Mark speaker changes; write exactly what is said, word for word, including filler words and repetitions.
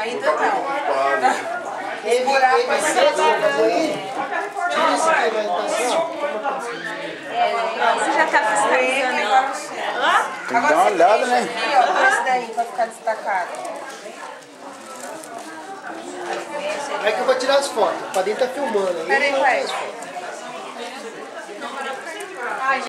Speaker 1: Ainda não.
Speaker 2: Esse buraco aí você vai aí. Tira esse aqui, vai estar assim, ó.
Speaker 3: Você já tá fiscalizando agora?
Speaker 4: Tem que dar uma olhada, né?
Speaker 1: Aqui, ó, esse daí pra ficar destacado.
Speaker 2: Aí que eu vou tirar as fotos. O padrinho tá filmando aí.
Speaker 1: Peraí, pai.